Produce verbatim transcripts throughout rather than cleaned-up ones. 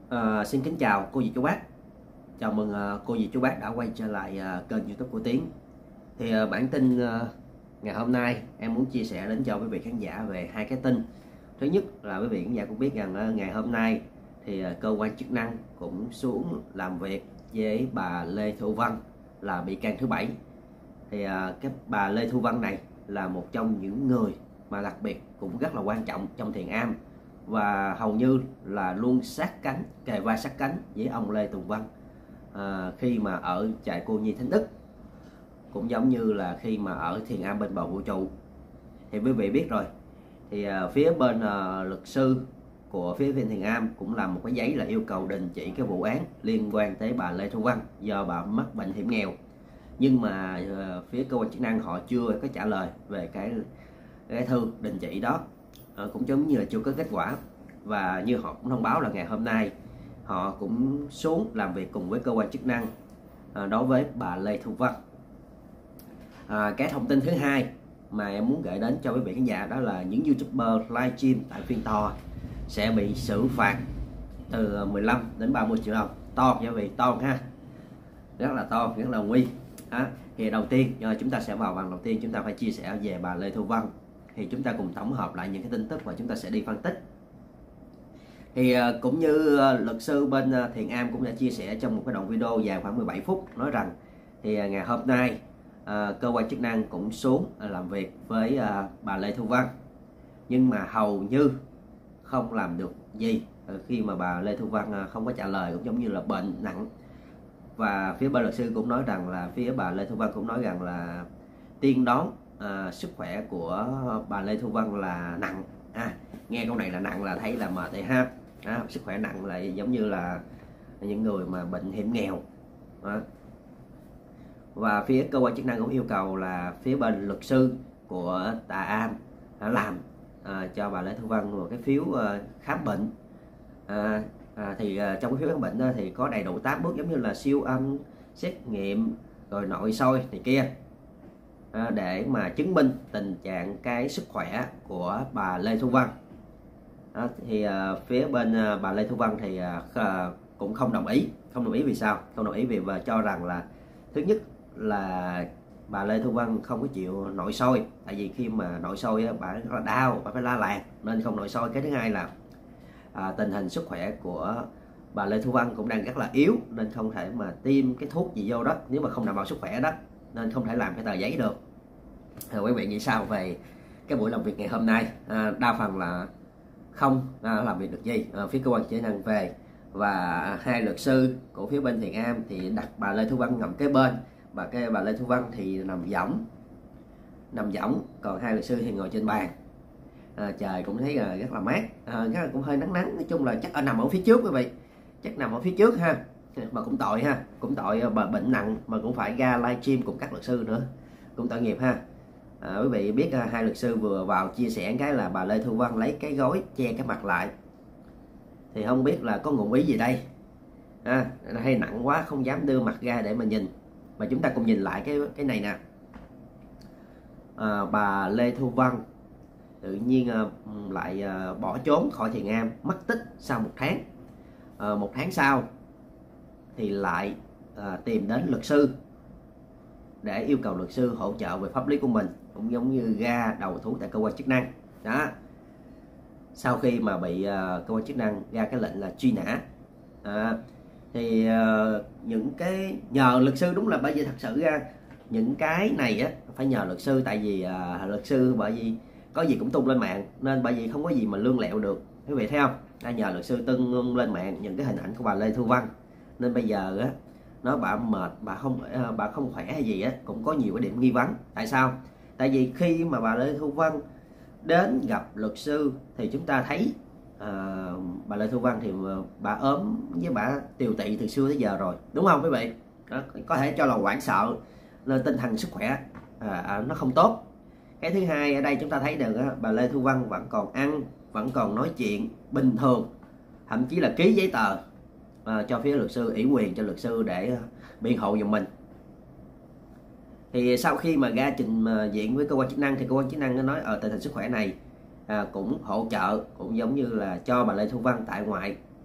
À, xin kính chào cô dì chú bác. Chào mừng uh, cô dì chú bác đã quay trở lại uh, kênh YouTube của Tiến. Thì uh, bản tin uh, ngày hôm nay em muốn chia sẻ đến cho quý vị khán giả về hai cái tin. Thứ nhất là quý vị khán giả cũng biết rằng uh, ngày hôm nay thì uh, cơ quan chức năng cũng xuống làm việc với bà Lê Thu Vân là bị can thứ bảy. Thì uh, cái bà Lê Thu Vân này là một trong những người mà đặc biệt cũng rất là quan trọng trong Thiền Am, và hầu như là luôn sát cánh, kề vai sát cánh với ông Lê Tùng Vân à, khi mà ở trại cô nhi Thánh Đức, cũng giống như là khi mà ở Thiền Am bên bờ vũ trụ. Thì quý vị biết rồi, thì à, phía bên à, luật sư của phía bên Thiền Am cũng làm một cái giấy là yêu cầu đình chỉ cái vụ án liên quan tới bà Lê Thu Vân do bà mắc bệnh hiểm nghèo. Nhưng mà à, phía cơ quan chức năng họ chưa có trả lời về cái cái thư đình chỉ đó. À, cũng giống như là chưa có kết quả. Và như họ cũng thông báo là ngày hôm nay họ cũng xuống làm việc cùng với cơ quan chức năng à, đối với bà Lê Thu Vân. À, cái thông tin thứ hai mà em muốn gửi đến cho quý vị khán giả đó là những YouTuber livestream tại phiên tòa sẽ bị xử phạt từ mười lăm đến ba mươi triệu đồng. To nha quý vị, to ha, rất là to, rất là nguy. À, thì đầu tiên chúng ta sẽ vào bằng đầu tiên chúng ta phải chia sẻ về bà Lê Thu Vân. Thì chúng ta cùng tổng hợp lại những cái tin tức và chúng ta sẽ đi phân tích. Thì cũng như luật sư bên Thiền Am cũng đã chia sẻ trong một cái đoạn video dài khoảng mười bảy phút, nói rằng thì ngày hôm nay cơ quan chức năng cũng xuống làm việc với bà Lê Thu Vân, nhưng mà hầu như không làm được gì khi mà bà Lê Thu Vân không có trả lời, cũng giống như là bệnh nặng. Và phía bên luật sư cũng nói rằng là phía bà Lê Thu Vân cũng nói rằng là tiên đoán À, sức khỏe của bà Lê Thu Vân là nặng. À, nghe câu này là nặng là thấy là mệt đấy ha. À, sức khỏe nặng là giống như là những người mà bệnh hiểm nghèo. À. Và phía cơ quan chức năng cũng yêu cầu là phía bên luật sư của Tà Am đã làm à, cho bà Lê Thu Vân một cái phiếu à, khám bệnh. À, à, thì à, trong cái phiếu khám bệnh đó thì có đầy đủ tám bước, giống như là siêu âm, xét nghiệm, rồi nội soi này kia, để mà chứng minh tình trạng cái sức khỏe của bà Lê Thu Vân. Đó, thì uh, phía bên uh, bà Lê Thu Vân thì uh, cũng không đồng ý. Không đồng ý vì sao? Không đồng ý vì và cho rằng là thứ nhất là bà Lê Thu Vân không có chịu nội soi, tại vì khi mà nội soi bà rất là đau, bà phải la làng nên không nội soi. Cái thứ hai là uh, tình hình sức khỏe của bà Lê Thu Vân cũng đang rất là yếu, nên không thể mà tiêm cái thuốc gì vô đó nếu mà không đảm bảo sức khỏe đó, nên không thể làm cái tờ giấy được. À, quý vị nghĩ sao về cái buổi làm việc ngày hôm nay? À, đa phần là không à, làm việc được gì. À, phía cơ quan chức năng về và hai luật sư của phía bên Thiền Am thì đặt bà Lê Thu Vân nằm kế bên, và cái bà Lê Thu Vân thì nằm võng nằm võng còn hai luật sư thì ngồi trên bàn. À, trời cũng thấy là rất là mát, à, rất là cũng hơi nắng nắng. Nói chung là chắc ở nằm ở phía trước quý vị, chắc nằm ở phía trước ha. Mà cũng tội ha, cũng tội bà bệnh nặng mà cũng phải ra livestream cùng các luật sư nữa, cũng tội nghiệp ha. À, quý vị biết hai luật sư vừa vào chia sẻ cái là bà Lê Thu Vân lấy cái gối che cái mặt lại, thì không biết là có ngụ ý gì đây. À, hay nặng quá không dám đưa mặt ra để mà nhìn. Mà chúng ta cùng nhìn lại cái cái này nè. À, bà Lê Thu Vân tự nhiên à, lại à, bỏ trốn khỏi Thiền Am, mất tích sau một tháng. À, một tháng sau thì lại à, tìm đến luật sư để yêu cầu luật sư hỗ trợ về pháp lý của mình, cũng giống như ra đầu thú tại cơ quan chức năng đó. Sau khi mà bị uh, cơ quan chức năng ra cái lệnh là truy nã, à, thì uh, những cái nhờ luật sư, đúng là bởi vì thật sự ra những cái này á phải nhờ luật sư, tại vì uh, luật sư bởi vì có gì cũng tung lên mạng, nên bởi vì không có gì mà lương lẹo được, quý vị thấy không? Đã nhờ luật sư tung lên mạng những cái hình ảnh của bà Lê Thu Vân, nên bây giờ á nó bà mệt, bà không bà không khỏe hay gì á, cũng có nhiều cái điểm nghi vấn. Tại sao? Tại vì khi mà bà Lê Thu Vân đến gặp luật sư thì chúng ta thấy à, bà Lê Thu Vân thì bà ốm với bà tiều tị từ xưa tới giờ rồi, đúng không quý vị? Đó, có thể cho là hoảng sợ nên tinh thần sức khỏe à, nó không tốt. Cái thứ hai ở đây chúng ta thấy được á, bà Lê Thu Vân vẫn còn ăn, vẫn còn nói chuyện bình thường, thậm chí là ký giấy tờ À, cho phía luật sư, ủy quyền cho luật sư để biện hộ giùm mình. Thì sau khi mà ra trình diện với cơ quan chức năng thì cơ quan chức năng nó nói ở tình hình sức khỏe này à, cũng hỗ trợ, cũng giống như là cho bà Lê Thu Vân tại ngoại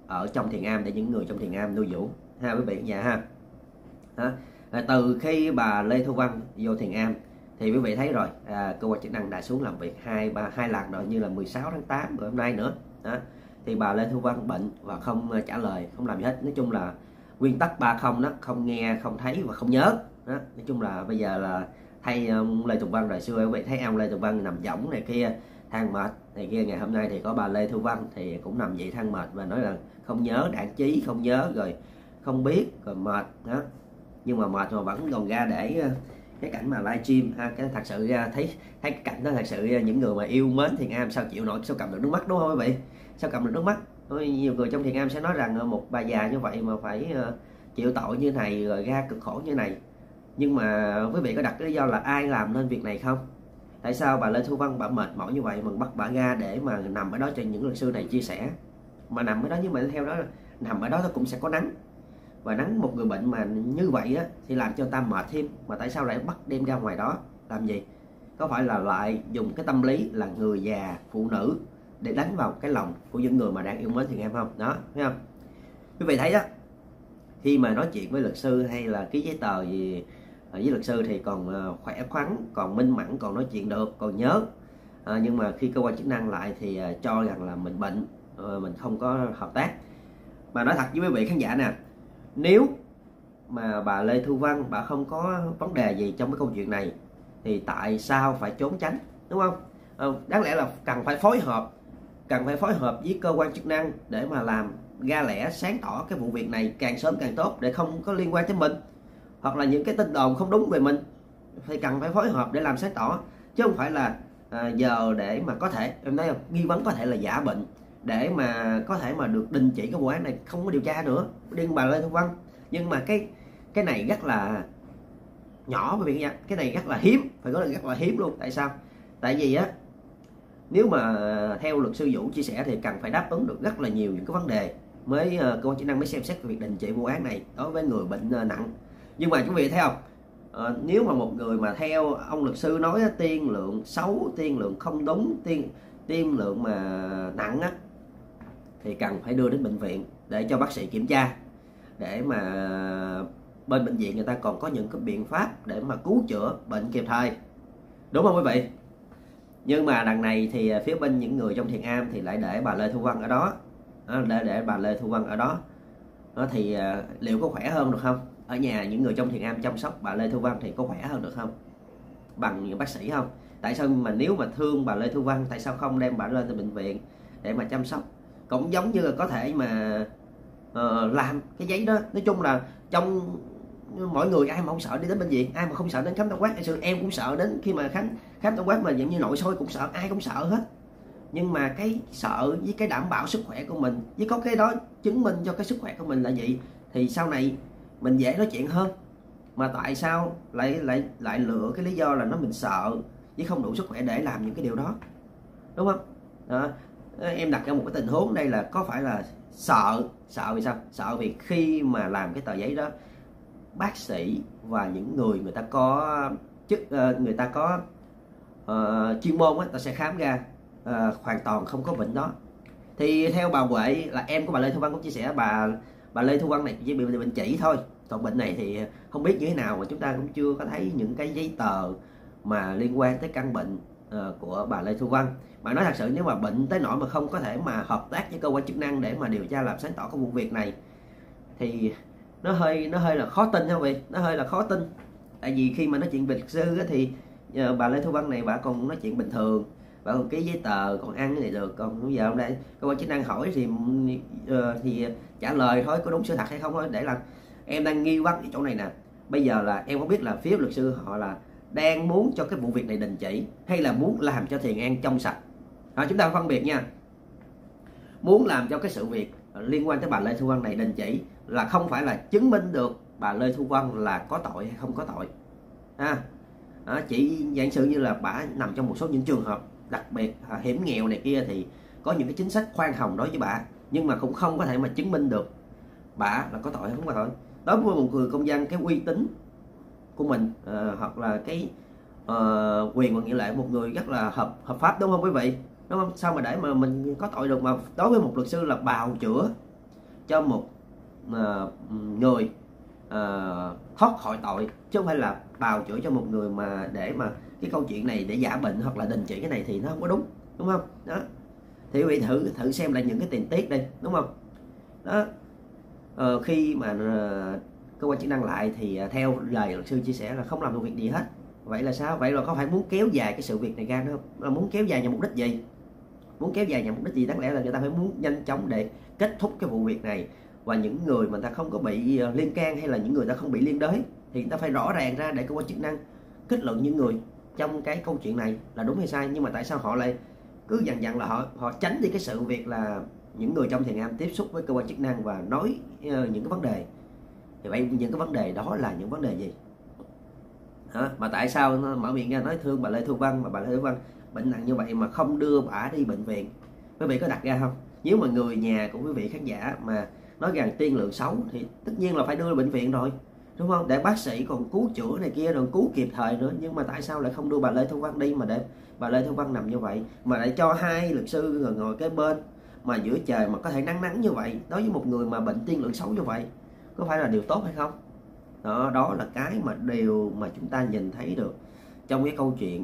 ở trong thiền am để những người trong thiền am nuôi dưỡng ha quý vị khán giả ha. Đó. À, từ khi bà Lê Thu Vân vô thiền am thì quý vị thấy rồi, à, cơ quan chức năng đã xuống làm việc hai ba hai lần rồi, như là mười sáu tháng tám rồi hôm nay nữa. Đó. Thì bà Lê Thu Vân bệnh và không trả lời, không làm gì hết. Nói chung là nguyên tắc ba không đó, không nghe, không thấy và không nhớ. Đó. Nói chung là bây giờ là thay ông Lê Tùng Vân rồi, xưa quý vị thấy ông Lê Tùng Vân nằm võng này kia than mệt này kia, ngày hôm nay thì có bà Lê Thu Vân thì cũng nằm vậy than mệt và nói là không nhớ đạn chí, không nhớ rồi không biết rồi mệt đó. Nhưng mà mệt mà vẫn còn ra để cái cảnh mà livestream ha, cái thật sự ra thấy thấy cái cảnh đó thật sự những người mà yêu mến thiền am sao chịu nổi, sao cầm được nước mắt đúng không quý vị, sao cầm được nước mắt. Nhiều người trong thiền am sẽ nói rằng một bà già như vậy mà phải chịu tội như này rồi ra cực khổ như này. Nhưng mà quý vị có đặt cái lý do là ai làm nên việc này không? Tại sao bà Lê Thu Vân bà mệt mỏi như vậy mà bắt bà ra để mà nằm ở đó cho những luật sư này chia sẻ? Mà nằm ở đó, nhưng mà theo đó nằm ở đó nó cũng sẽ có nắng, và nắng một người bệnh mà như vậy á thì làm cho người ta mệt thêm. Mà tại sao lại bắt đem ra ngoài đó làm gì? Có phải là lại dùng cái tâm lý là người già, phụ nữ để đánh vào cái lòng của những người mà đang yêu mến thiền am không? Đó, thấy không? Quý vị thấy đó, khi mà nói chuyện với luật sư hay là ký giấy tờ gì với luật sư thì còn khỏe khoắn, còn minh mẫn, còn nói chuyện được, còn nhớ. À, nhưng mà khi cơ quan chức năng lại thì cho rằng là mình bệnh, mình không có hợp tác. Mà nói thật với quý vị khán giả nè, nếu mà bà Lê Thu Vân bà không có vấn đề gì trong cái câu chuyện này thì tại sao phải trốn tránh, đúng không? À, đáng lẽ là cần phải phối hợp, cần phải phối hợp với cơ quan chức năng để mà làm ra lẽ sáng tỏ cái vụ việc này càng sớm càng tốt, để không có liên quan tới mình, hoặc là những cái tin đồn không đúng về mình thì cần phải phối hợp để làm sáng tỏ, chứ không phải là à, giờ để mà có thể em nói không, nghi vấn có thể là giả bệnh để mà có thể mà được đình chỉ cái vụ án này, không có điều tra nữa điên bà Lê Thu Vân. Nhưng mà cái cái này rất là nhỏ bởi vì nha, cái này rất là hiếm, phải nói là rất là hiếm luôn. Tại sao? Tại vì á, nếu mà theo luật sư Vũ chia sẻ thì cần phải đáp ứng được rất là nhiều những cái vấn đề mới cơ quan chức năng mới xem xét việc đình chỉ vụ án này đối với người bệnh nặng. Nhưng mà quý vị thấy không, à, nếu mà một người mà theo ông luật sư nói tiên lượng xấu, tiên lượng không đúng, tiên tiên lượng mà nặng á, thì cần phải đưa đến bệnh viện để cho bác sĩ kiểm tra, để mà bên bệnh viện người ta còn có những cái biện pháp để mà cứu chữa bệnh kịp thời, đúng không quý vị? Nhưng mà đằng này thì phía bên những người trong thiền am thì lại để bà Lê Thu Vân ở đó, để để bà Lê Thu Vân ở đó, đó thì liệu có khỏe hơn được không? Ở nhà những người trong thiền am chăm sóc bà Lê Thu Vân thì có khỏe hơn được không bằng những bác sĩ không? Tại sao mà nếu mà thương bà Lê Thu Vân, tại sao không đem bà lên tới bệnh viện để mà chăm sóc? Cũng giống như là có thể mà uh, làm cái giấy đó. Nói chung là trong mỗi người ai mà không sợ đi đến bệnh viện, ai mà không sợ đến khám tổng quát. Ngày xưa em cũng sợ đến khi mà khám khám tổng quát mà giống như nội soi cũng sợ, ai cũng sợ hết. Nhưng mà cái sợ với cái đảm bảo sức khỏe của mình, với có cái đó chứng minh cho cái sức khỏe của mình là gì, thì sau này mình dễ nói chuyện hơn. Mà tại sao lại lại lại lựa cái lý do là nó mình sợ với không đủ sức khỏe để làm những cái điều đó, đúng không? Đó. Em đặt ra một cái tình huống đây là có phải là sợ, sợ vì sao? Sợ vì khi mà làm cái tờ giấy đó, bác sĩ và những người người ta có chức người ta có uh, chuyên môn á, ta sẽ khám ra uh, hoàn toàn không có bệnh đó. Thì theo bà Huệ là em của bà Lê Thu Vân cũng chia sẻ, bà bà Lê Thu Vân này chỉ bị bệnh chỉ thôi, còn bệnh này thì không biết như thế nào, mà chúng ta cũng chưa có thấy những cái giấy tờ mà liên quan tới căn bệnh uh, của bà Lê Thu Vân. Mà nói thật sự nếu mà bệnh tới nỗi mà không có thể mà hợp tác với cơ quan chức năng để mà điều tra làm sáng tỏ cái vụ việc này thì nó hơi nó hơi là khó tin không vậy? Nó hơi là khó tin. Tại vì khi mà nói chuyện về luật sư thì uh, bà Lê Thu Vân này bà còn nói chuyện bình thường, bà còn ký giấy tờ, còn ăn cái này được. Còn bây giờ hôm nay cơ quan chức năng hỏi thì uh, thì trả lời thôi, có đúng sự thật hay không thôi. Để làm em đang nghi vấn ở chỗ này nè. Bây giờ là em không biết là phía luật sư họ là đang muốn cho cái vụ việc này đình chỉ hay là muốn làm cho thiền an trong sạch. À, chúng ta phân biệt nha. Muốn làm cho cái sự việc liên quan tới bà Lê Thu Vân này đình chỉ là không phải là chứng minh được bà Lê Thu Vân là có tội hay không có tội. À, à, chỉ dạng sự như là bà nằm trong một số những trường hợp đặc biệt à, hiểm nghèo này kia thì có những cái chính sách khoan hồng đối với bà, nhưng mà cũng không có thể mà chứng minh được bà là có tội hay không có tội. Đối với một người công dân, cái uy tín của mình à, hoặc là cái uh, quyền và nghĩa lệ một người rất là hợp hợp pháp, đúng không quý vị? Đúng không? Sao mà để mà mình có tội được? Mà đối với một luật sư là bào chữa cho một uh, người uh, thoát khỏi tội, chứ không phải là bào chữa cho một người mà để mà cái câu chuyện này để giả bệnh hoặc là đình chỉ cái này thì nó không có đúng, đúng không? Đó thì quý vị thử thử xem lại những cái tình tiết đây, đúng không? Đó uh, khi mà uh, cơ quan chức năng lại thì uh, theo lời luật sư chia sẻ là không làm được việc gì hết. Vậy là sao? Vậy là có phải muốn kéo dài cái sự việc này ra nữa không? Là muốn kéo dài nhằm mục đích gì? Muốn kéo dài nhằm mục đích gì? Đáng lẽ là người ta phải muốn nhanh chóng để kết thúc cái vụ việc này, và những người mà ta không có bị liên can hay là những người ta không bị liên đới thì người ta phải rõ ràng ra để cơ quan chức năng kết luận những người trong cái câu chuyện này là đúng hay sai. Nhưng mà tại sao họ lại cứ dần dần là họ họ tránh đi cái sự việc là những người trong thiền am tiếp xúc với cơ quan chức năng và nói uh, những cái vấn đề. Thì vậy những cái vấn đề đó là những vấn đề gì? Hả? Mà tại sao nó mở miệng ra nói thương bà Lê Thu Vân, mà bà Lê Thu Vân bệnh nặng như vậy mà không đưa bà đi bệnh viện? Quý vị có đặt ra không? Nếu mà người nhà của quý vị khán giả mà nói rằng tiên lượng xấu thì tất nhiên là phải đưa đi bệnh viện rồi, đúng không? Để bác sĩ còn cứu chữa này kia rồi cứu kịp thời nữa. Nhưng mà tại sao lại không đưa bà Lê Thu Vân đi mà để bà Lê Thu Vân nằm như vậy, mà lại cho hai luật sư ngồi, ngồi kế bên mà giữa trời mà có thể nắng nắng như vậy, đối với một người mà bệnh tiên lượng xấu như vậy, có phải là điều tốt hay không? Đó, đó là cái mà điều mà chúng ta nhìn thấy được trong cái câu chuyện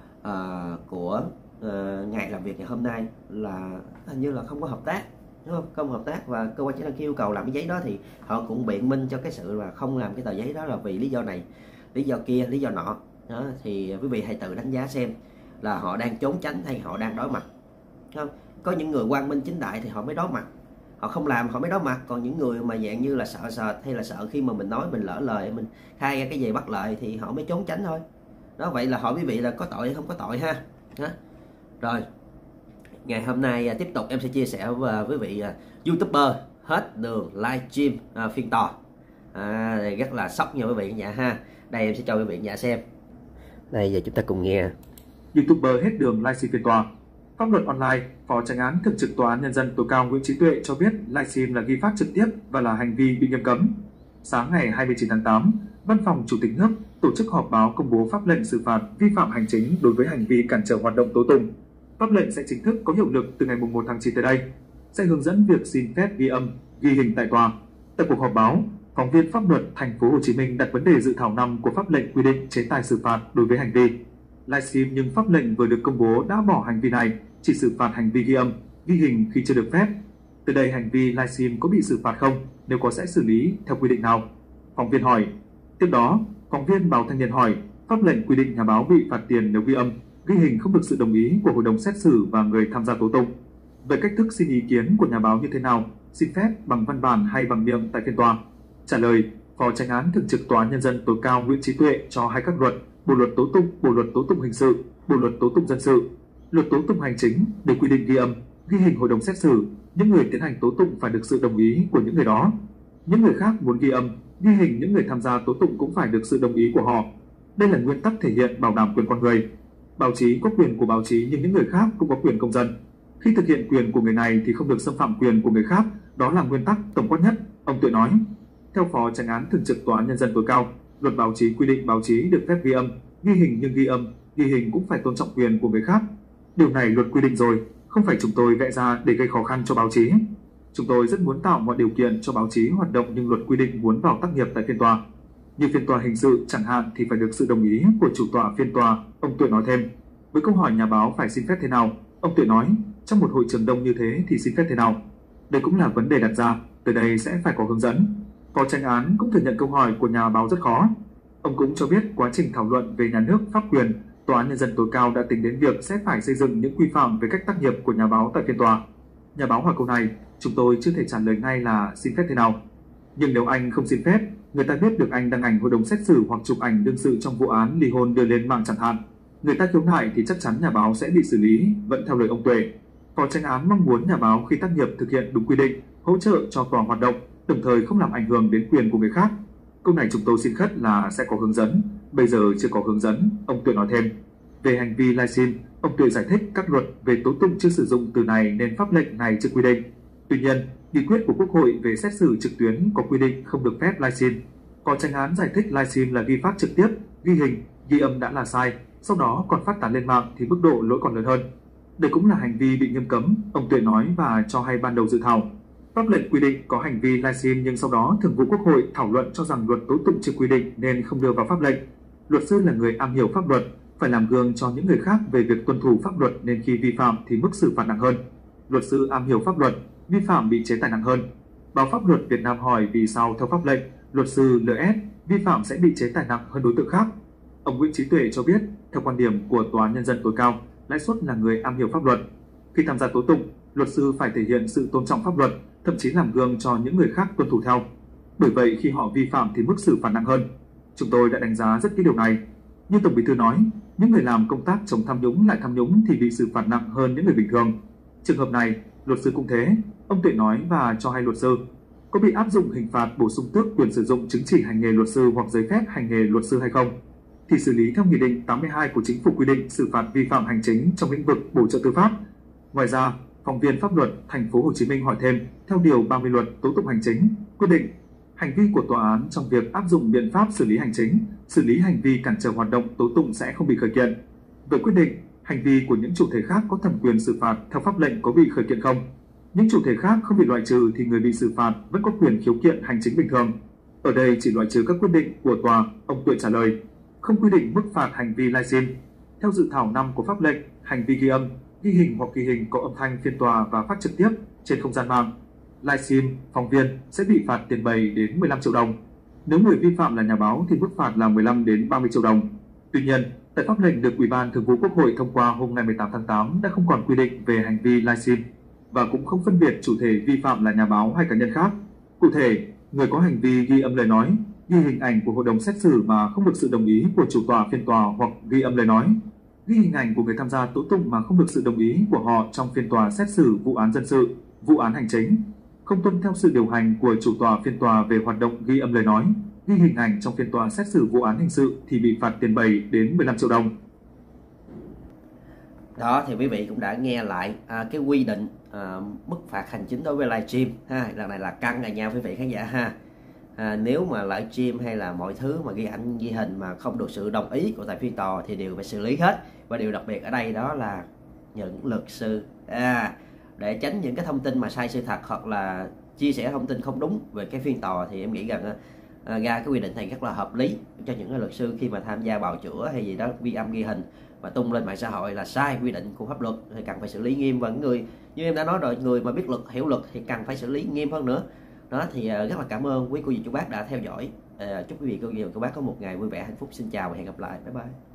uh, của uh, ngày làm việc ngày hôm nay, là hình như là không có hợp tác, đúng không? Không hợp tác, và cơ quan chức năng yêu cầu làm cái giấy đó thì họ cũng biện minh cho cái sự là không làm cái tờ giấy đó là vì lý do này, lý do kia, lý do nọ. Đó thì quý vị hãy tự đánh giá xem là họ đang trốn tránh hay họ đang đối mặt, không? Có những người quang minh chính đại thì họ mới đối mặt, họ không làm họ mới đối mặt. Còn những người mà dạng như là sợ sệt hay là sợ khi mà mình nói mình lỡ lời, mình khai ra cái gì bất lợi thì họ mới trốn tránh thôi. Đó, vậy là hỏi quý vị là có tội hay không có tội ha. Đó. Rồi ngày hôm nay tiếp tục em sẽ chia sẻ với quý vị YouTuber hết đường livestream à, phiên tòa à, rất là sốc nha quý vị nhà ha. Đây em sẽ cho quý vị nhà xem. Đây giờ chúng ta cùng nghe. YouTuber hết đường livestream phiên tòa. Pháp luật online, Phó Chánh án Thường trực Tòa án Nhân dân tối cao Nguyễn Chí Tuệ cho biết livestream là ghi phát trực tiếp và là hành vi bị nghiêm cấm. Sáng ngày hai mươi chín tháng tám, Văn phòng Chủ tịch nước tổ chức họp báo công bố pháp lệnh xử phạt vi phạm hành chính đối với hành vi cản trở hoạt động tố tụng. Pháp lệnh sẽ chính thức có hiệu lực từ ngày mùng một tháng chín tới đây, sẽ hướng dẫn việc xin phép ghi âm, ghi hình tại tòa. Tại cuộc họp báo, phóng viên pháp luật Thành phố Hồ Chí Minh đặt vấn đề dự thảo năm của pháp lệnh quy định chế tài xử phạt đối với hành vi livestream, nhưng pháp lệnh vừa được công bố đã bỏ hành vi này, chỉ xử phạt hành vi ghi âm, ghi hình khi chưa được phép. Từ đây hành vi livestream có bị xử phạt không? Nếu có sẽ xử lý theo quy định nào? Phóng viên hỏi. Tiếp đó, phóng viên Báo Thanh niên hỏi, pháp lệnh quy định nhà báo bị phạt tiền nếu ghi âm, ghi hình không được sự đồng ý của hội đồng xét xử và người tham gia tố tụng. Về cách thức xin ý kiến của nhà báo như thế nào? Xin phép bằng văn bản hay bằng miệng tại phiên tòa? Trả lời, Phó Chánh án Thường trực Tòa án Nhân dân tối cao Nguyễn Chí Tuệ cho hay các luật, Bộ luật tố tụng, Bộ luật tố tụng hình sự, Bộ luật tố tụng dân sự, Luật tố tụng hành chính đều quy định ghi âm, ghi hình hội đồng xét xử. Những người tiến hành tố tụng phải được sự đồng ý của những người đó. Những người khác muốn ghi âm, ghi hình những người tham gia tố tụng cũng phải được sự đồng ý của họ. Đây là nguyên tắc thể hiện bảo đảm quyền con người. Báo chí có quyền của báo chí nhưng những người khác cũng có quyền công dân. Khi thực hiện quyền của người này thì không được xâm phạm quyền của người khác, đó là nguyên tắc tổng quát nhất, ông Tuệ nói. Theo Phó Chánh án Thường trực Tòa án Nhân dân tối cao, luật báo chí quy định báo chí được phép ghi âm, ghi hình, nhưng ghi âm, ghi hình cũng phải tôn trọng quyền của người khác. Điều này luật quy định rồi, không phải chúng tôi vẽ ra để gây khó khăn cho báo chí. Chúng tôi rất muốn tạo mọi điều kiện cho báo chí hoạt động, nhưng luật quy định muốn vào tác nghiệp tại phiên tòa. Như phiên tòa hình sự chẳng hạn thì phải được sự đồng ý của chủ tọa phiên tòa, ông Tuệ nói thêm. Với câu hỏi nhà báo phải xin phép thế nào, ông Tuệ nói, trong một hội trường đông như thế thì xin phép thế nào? Đây cũng là vấn đề đặt ra, từ đây sẽ phải có hướng dẫn. Phó Chánh án cũng thừa nhận câu hỏi của nhà báo rất khó. Ông cũng cho biết quá trình thảo luận về nhà nước, pháp quyền, Tòa án Nhân dân tối cao đã tính đến việc sẽ phải xây dựng những quy phạm về cách tác nghiệp của nhà báo tại phiên tòa. Nhà báo hỏi câu này, chúng tôi chưa thể trả lời ngay là xin phép thế nào. Nhưng nếu anh không xin phép, người ta biết được anh đăng ảnh hội đồng xét xử hoặc chụp ảnh đương sự trong vụ án ly hôn đưa lên mạng chẳng hạn, người ta khiếu nại thì chắc chắn nhà báo sẽ bị xử lý, vẫn theo lời ông Tuệ. Phó Chánh án mong muốn nhà báo khi tác nghiệp thực hiện đúng quy định, hỗ trợ cho tòa hoạt động, đồng thời không làm ảnh hưởng đến quyền của người khác. Câu này chúng tôi xin khất là sẽ có hướng dẫn, bây giờ chưa có hướng dẫn, ông Tuệ nói thêm. Về hành vi livestream, ông Tuệ giải thích các luật về tố tụng chưa sử dụng từ này nên pháp lệnh này chưa quy định. Tuy nhiên, nghị quyết của Quốc hội về xét xử trực tuyến có quy định không được phép livestream. Có Chánh án giải thích livestream là ghi phát trực tiếp, ghi hình, ghi âm đã là sai, sau đó còn phát tán lên mạng thì mức độ lỗi còn lớn hơn. Đây cũng là hành vi bị nghiêm cấm, ông Tuệ nói và cho hay ban đầu dự thảo. Pháp lệnh quy định có hành vi livestream nhưng sau đó Thường vụ Quốc hội thảo luận cho rằng luật tố tụng chưa quy định nên không đưa vào pháp lệnh. Luật sư là người am hiểu pháp luật, phải làm gương cho những người khác về việc tuân thủ pháp luật nên khi vi phạm thì mức xử phạt nặng hơn. Luật sư am hiểu pháp luật, vi phạm bị chế tài nặng hơn. Báo Pháp luật Việt Nam hỏi vì sao theo pháp lệnh, luật sư lờ ét vi phạm sẽ bị chế tài nặng hơn đối tượng khác. Ông Nguyễn Chí Tuệ cho biết, theo quan điểm của Tòa án Nhân dân tối cao, lãi suất là người am hiểu pháp luật. Khi tham gia tố tụng, luật sư phải thể hiện sự tôn trọng pháp luật, thậm chí làm gương cho những người khác tuân thủ theo. Bởi vậy khi họ vi phạm thì mức xử phạt nặng hơn. Chúng tôi đã đánh giá rất kỹ điều này. Như Tổng Bí thư nói, những người làm công tác chống tham nhũng lại tham nhũng thì bị xử phạt nặng hơn những người bình thường. Trường hợp này, luật sư cũng thế, ông Tuệ nói và cho hay luật sư có bị áp dụng hình phạt bổ sung tước quyền sử dụng chứng chỉ hành nghề luật sư hoặc giấy phép hành nghề luật sư hay không, thì xử lý theo Nghị định tám mươi hai của Chính phủ quy định xử phạt vi phạm hành chính trong lĩnh vực bổ trợ tư pháp. Ngoài ra, phóng viên pháp luật Thành phố Hồ Chí Minh hỏi thêm, theo điều ba mươi luật tố tụng hành chính quy định hành vi của tòa án trong việc áp dụng biện pháp xử lý hành chính, xử lý hành vi cản trở hoạt động tố tụng sẽ không bị khởi kiện. Với quyết định, hành vi của những chủ thể khác có thẩm quyền xử phạt theo pháp lệnh có bị khởi kiện không? Những chủ thể khác không bị loại trừ thì người bị xử phạt vẫn có quyền khiếu kiện hành chính bình thường. Ở đây chỉ loại trừ các quyết định của tòa, ông Tuệ trả lời. Không quy định mức phạt hành vi livestream. Theo dự thảo năm của pháp lệnh, hành vi ghi âm, ghi hình hoặc ghi hình có âm thanh phiên tòa và phát trực tiếp trên không gian mạng, livestream, phóng viên sẽ bị phạt tiền bảy đến mười lăm triệu đồng. Nếu người vi phạm là nhà báo thì mức phạt là mười lăm đến ba mươi triệu đồng. Tuy nhiên, tại pháp lệnh được Ủy ban Thường vụ Quốc hội thông qua hôm ngày mười tám tháng tám đã không còn quy định về hành vi livestream và cũng không phân biệt chủ thể vi phạm là nhà báo hay cá nhân khác. Cụ thể, người có hành vi ghi âm lời nói, ghi hình ảnh của hội đồng xét xử mà không được sự đồng ý của chủ tọa phiên tòa hoặc ghi âm lời nói, ghi hình ảnh của người tham gia tố tụng mà không được sự đồng ý của họ trong phiên tòa xét xử vụ án dân sự, vụ án hành chính, không tuân theo sự điều hành của chủ tọa phiên tòa về hoạt động ghi âm lời nói, ghi hình ảnh trong phiên tòa xét xử vụ án hình sự thì bị phạt tiền bảy đến mười lăm triệu đồng. Đó thì quý vị cũng đã nghe lại à, cái quy định à, mức phạt hành chính đối với livestream ha, lần này là căng này nha quý vị khán giả ha. À, nếu mà livestream hay là mọi thứ mà ghi ảnh ghi hình mà không được sự đồng ý của tại phiên tòa thì đều phải xử lý hết. Và điều đặc biệt ở đây đó là những luật sư à, để tránh những cái thông tin mà sai sự thật hoặc là chia sẻ thông tin không đúng về cái phiên tòa thì em nghĩ rằng à, ra cái quy định này rất là hợp lý cho những cái luật sư khi mà tham gia bào chữa hay gì đó ghi âm ghi hình và tung lên mạng xã hội là sai quy định của pháp luật thì cần phải xử lý nghiêm. Và người như em đã nói rồi, người mà biết luật hiểu luật thì cần phải xử lý nghiêm hơn nữa. Đó thì uh, rất là cảm ơn quý cô dì chú bác đã theo dõi. Uh, chúc quý vị cô dì chú bác có một ngày vui vẻ hạnh phúc. Xin chào và hẹn gặp lại. Bye bye.